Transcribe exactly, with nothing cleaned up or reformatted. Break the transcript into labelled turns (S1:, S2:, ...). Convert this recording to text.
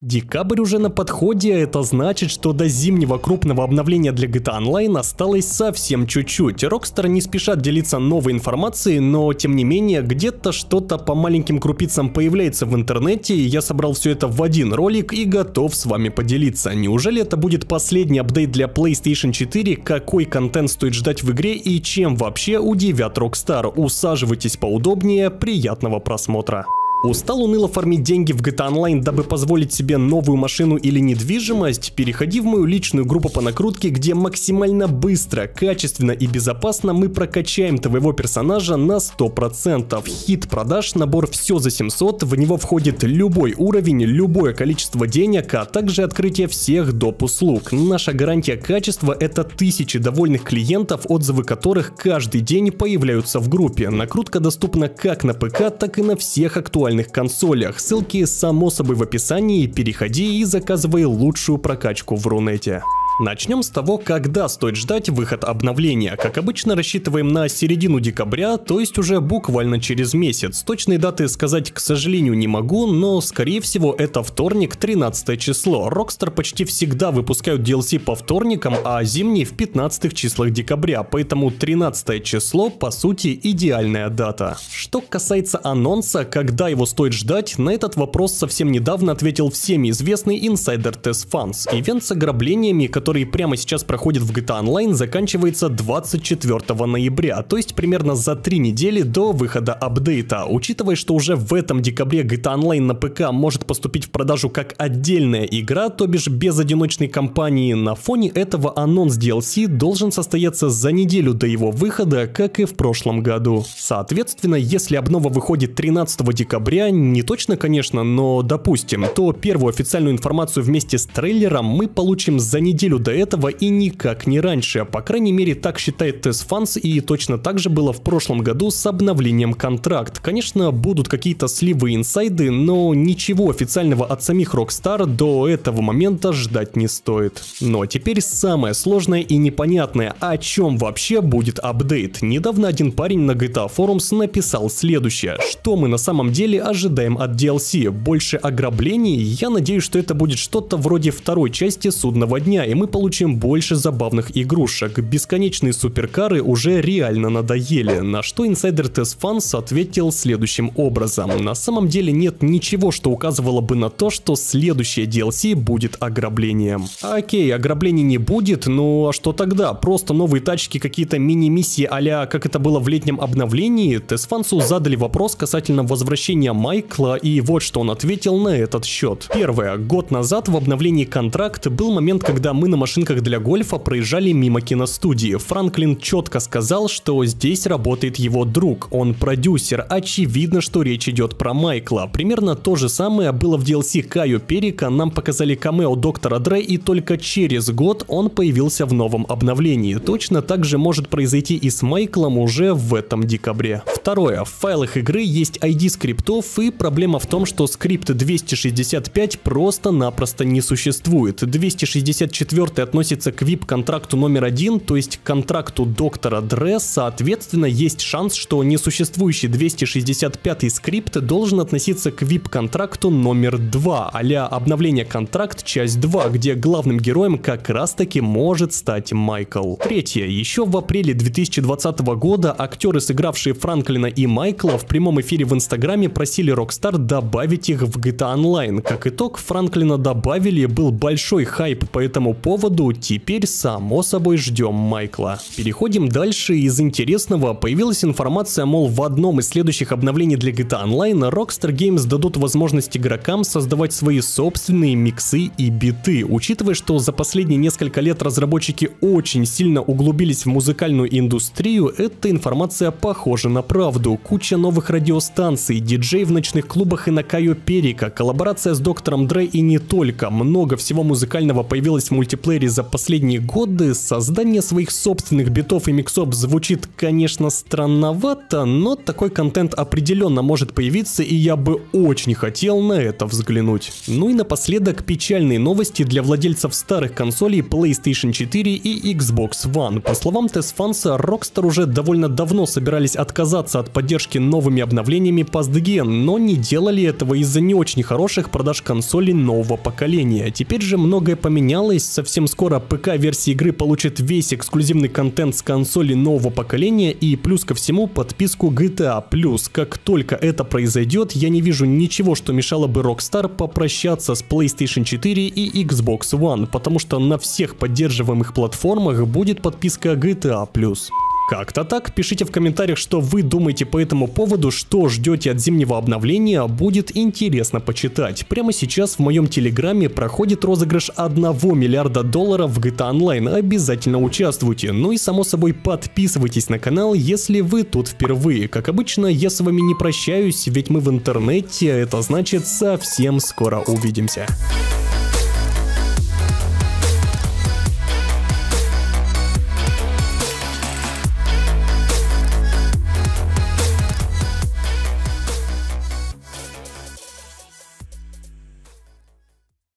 S1: Декабрь уже на подходе, а это значит, что до зимнего крупного обновления для джи ти эй Online осталось совсем чуть-чуть. Rockstar не спешат делиться новой информацией, но тем не менее, где-то что-то по маленьким крупицам появляется в интернете, и я собрал все это в один ролик и готов с вами поделиться. Неужели это будет последний апдейт для PlayStation четыре, какой контент стоит ждать в игре и чем вообще удивят Rockstar? Усаживайтесь поудобнее, приятного просмотра. Устал уныло фармить деньги в джи ти эй Online, дабы позволить себе новую машину или недвижимость? Переходи в мою личную группу по накрутке, где максимально быстро, качественно и безопасно мы прокачаем твоего персонажа на сто процентов. Хит продаж, набор все за семьсот, в него входит любой уровень, любое количество денег, а также открытие всех доп. Услуг. Наша гарантия качества — это тысячи довольных клиентов, отзывы которых каждый день появляются в группе. Накрутка доступна как на ПК, так и на всех актуальных консолях. Ссылки само собой в описании, переходи и заказывай лучшую прокачку в Рунете. Начнем с того, когда стоит ждать выход обновления. Как обычно, рассчитываем на середину декабря, то есть уже буквально через месяц. Точной даты сказать, к сожалению, не могу, но скорее всего это вторник, тринадцатое число. Rockstar почти всегда выпускают ди эл си по вторникам, а зимний в пятнадцатых числах декабря, поэтому тринадцатое число по сути идеальная дата. Что касается анонса, когда его стоит ждать, на этот вопрос совсем недавно ответил всеми известный инсайдер TestFans. Ивент с ограблениями, который который прямо сейчас проходит в джи ти эй Online, заканчивается двадцать четвёртого ноября, то есть примерно за три недели до выхода апдейта. Учитывая, что уже в этом декабре джи ти эй Online на ПК может поступить в продажу как отдельная игра, то бишь без одиночной кампании, на фоне этого анонс ди эл си должен состояться за неделю до его выхода, как и в прошлом году. Соответственно, если обнова выходит тринадцатого декабря, не точно, конечно, но допустим, то первую официальную информацию вместе с трейлером мы получим за неделю до этого и никак не раньше. По крайней мере, так считает TestFans, и точно так же было в прошлом году с обновлением контракт. Конечно, будут какие-то сливы и инсайды, но ничего официального от самих Rockstar до этого момента ждать не стоит. Но теперь самое сложное и непонятное, о чем вообще будет апдейт. Недавно один парень на джи ти эй Forums написал следующее: что мы на самом деле ожидаем от ди эл си? Больше ограблений? Я надеюсь, что это будет что-то вроде второй части Судного дня, и мы получим больше забавных игрушек. Бесконечные суперкары уже реально надоели, на что инсайдер TestFans ответил следующим образом: на самом деле нет ничего, что указывало бы на то, что следующее ди эл си будет ограблением. Окей, ограблений не будет, ну а что тогда? Просто новые тачки, какие-то мини-миссии а-ля как это было в летнем обновлении? TestFans задали вопрос касательно возвращения Майкла, и вот что он ответил на этот счет. Первое. Год назад в обновлении контракт был момент, когда мы на машинках для гольфа проезжали мимо киностудии. Франклин четко сказал, что здесь работает его друг, он продюсер. Очевидно, что речь идет про Майкла. Примерно то же самое было в ди эл си Кайо Перика, нам показали камео доктора Дре, и только через год он появился в новом обновлении. Точно так же может произойти и с Майклом уже в этом декабре. Второе. В файлах игры есть ай ди скриптов, и проблема в том, что скрипт двести шестьдесят пять просто-напросто не существует. двести шестьдесят четыре относится к ви ай пи-контракту номер один, то есть к контракту доктора Дре, соответственно, есть шанс, что несуществующий двести шестьдесят пятый скрипт должен относиться к ви ай пи-контракту номер два, а-ля обновление контракт часть два, где главным героем как раз-таки может стать Майкл. Третье. Еще в апреле две тысячи двадцатого года актеры, сыгравшие Франклина и Майкла, в прямом эфире в Инстаграме просили Rockstar добавить их в джи ти эй Online. Как итог, Франклина добавили, был большой хайп по этому поводу, теперь само собой ждем Майкла. Переходим дальше. Из интересного появилась информация, мол, в одном из следующих обновлений для джи ти эй Online Rockstar Games дадут возможность игрокам создавать свои собственные миксы и биты. Учитывая, что за последние несколько лет разработчики очень сильно углубились в музыкальную индустрию, эта информация похожа на правду. Куча новых радиостанций, диджей в ночных клубах и на Кайо Перика, коллаборация с доктором Дре и не только. Много всего музыкального появилось в мультиплеере мультиплеере за последние годы, создание своих собственных битов и миксов звучит, конечно, странновато, но такой контент определенно может появиться, и я бы очень хотел на это взглянуть. Ну и напоследок печальные новости для владельцев старых консолей PlayStation четыре и Xbox One. По словам TestFans, Rockstar уже довольно давно собирались отказаться от поддержки новыми обновлениями Past-Gen, но не делали этого из-за не очень хороших продаж консолей нового поколения. Теперь же многое поменялось, совсем скоро ПК-версия игры получит весь эксклюзивный контент с консоли нового поколения и плюс ко всему подписку джи ти эй плюс. Как только это произойдет, я не вижу ничего, что мешало бы Rockstar попрощаться с PlayStation четыре и Xbox One, потому что на всех поддерживаемых платформах будет подписка джи ти эй плюс. Как-то так, пишите в комментариях, что вы думаете по этому поводу, что ждете от зимнего обновления, будет интересно почитать. Прямо сейчас в моем телеграме проходит розыгрыш одного миллиарда долларов в джи ти эй Online, обязательно участвуйте. Ну и само собой подписывайтесь на канал, если вы тут впервые. Как обычно, я с вами не прощаюсь, ведь мы в интернете, это значит совсем скоро увидимся.